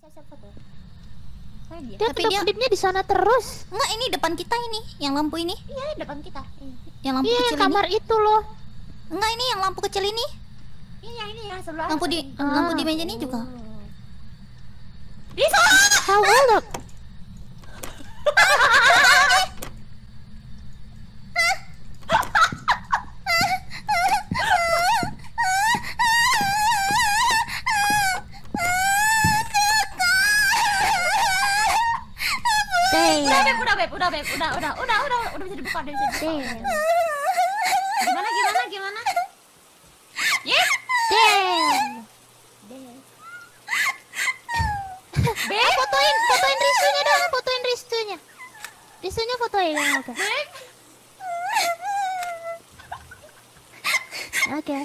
foto. Dia kedip-kedipnya di sana terus. Enggak, ini depan kita ini, yang lampu ini. Iya, depan kita. Yang lampu Iya, kecil kamar ini. itu loh. Enggak, ini yang lampu kecil ini. Ini yang sebelah. Lampu di meja ini juga. Bisa. Hold up. Udah bisa dibuka, Gimana? Yes. Fotoin Risunya dong, fotoin Risunya. Risunya fotoin, oke. Oke.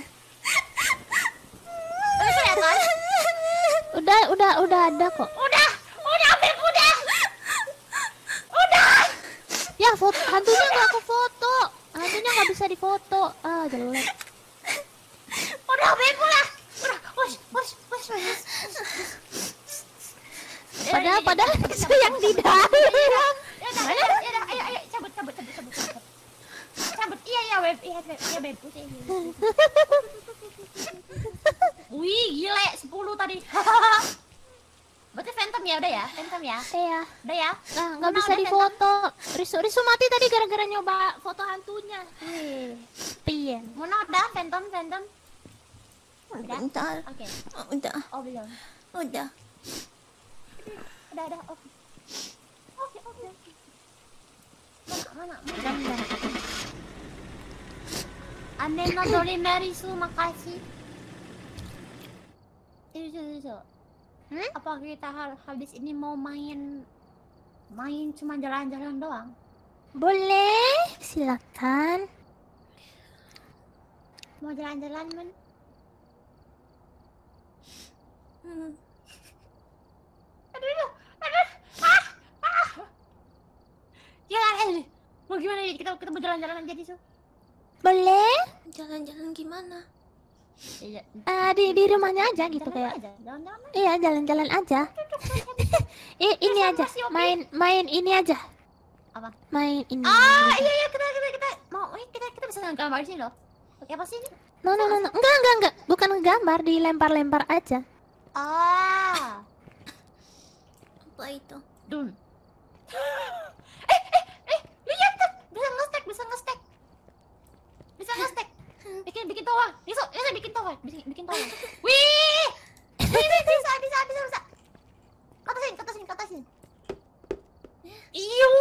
Tapi kelihatan. Udah ada kok. Udah, Beb, udah. Ya, hantunya nggak aku foto. Hantunya nggak bisa difoto. Ah, jelek. Udah, Beb, udah. Push. Padahal itu yang di dalam. Yaudah, ayo, cabut. Cabut, iya, Beb, Beb. Wih, gile, 10 tadi. Berarti Phantom ya, udah ya? Iya. Udah ya? Nah, nggak bisa difoto. Risu mati tadi gara-gara nyoba foto hantunya. Pien. Mona udah, Phantom. Bentar. Oke. Udah. Oh, belum. Udah. Udah, oke. Mana? Aneno Dori Merisu, makasih. Itu. Apa kita habis ini mau main cuma jalan-jalan doang? Boleh, silakan. Mau jalan-jalan, Men? Aduh. Jalan. Mau gimana nih? Kita mau jalan-jalan aja di situ. Boleh? Jalan-jalan gimana? Iya. Di rumahnya aja gitu kayak. Jalan-jalan. Iya, jalan-jalan aja. Ini aja. Main ini aja. Apa? Main ini. Iya, kita mau kita bisa gambar sini loh. Oke, apa sih ini? No. Enggak. Bukan ngegambar, dilempar-lempar aja. Apa itu? Dun. Lihat tuh, bisa ngestek. Bikin tower. Bisa bikin tower. Wih, bisa. Katasin. Iyo.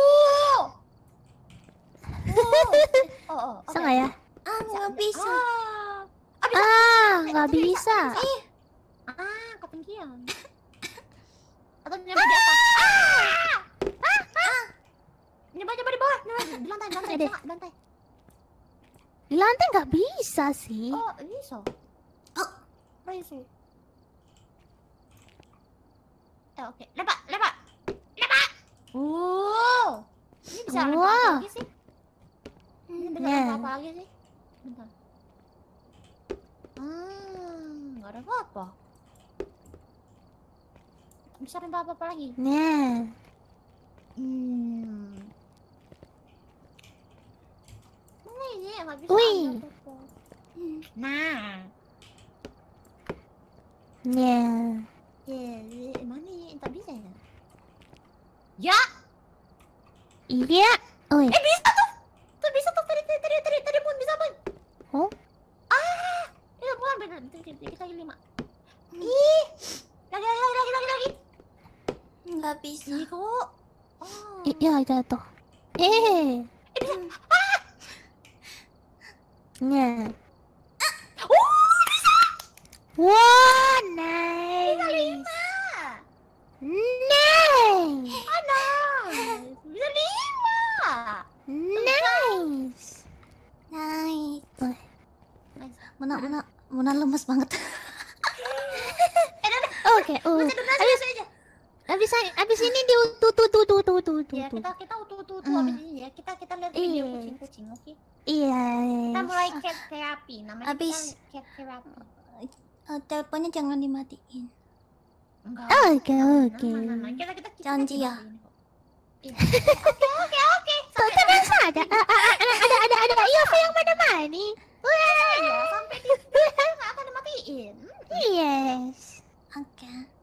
Bisa nggak ya? Nggak bisa. Nggak bisa. Ketinggian. Atau nyampe di atas. Nyoba di bawah. Di lantai. Di lantai nggak bisa sih. Oh, bisa. Bisa. Oke. Lepak. Ini bisa lempar apa lagi sih? Apa lagi sih? Bentar. Nggak ada apa-apa. Bisa lempar apa lagi? Nah. Mana ini? Nggak bisa. Wih. Nah. Mana ini? Tak bisa ya? Ya. Iya. Bisa tuh. Bisa tuh. Tadi pun bisa pun. Oh? Itu bukan benar. Kita 5. Ih. Lagi. Nggak bisa. Ih, kok. Iya, jatuh. Bisa. Nah. Bisa. Wah, nice. Bisa 5. Nice. Muna lemes banget. Oke. Abis ini di tuh. Ya, kita utuh abis ini ya. Kita lihat video kucing, oke? Iya. Kita mulai cat therapy. Namanya Abis. cat therapy. Teleponnya jangan dimatiin. Enggak. Oke, oke. Aman. Kita Janji ya. Iya. Oke. Tenang saja. Ada Yofi yang menemani. Ya, sampai di nggak akan dimatiin. Yes. Oke.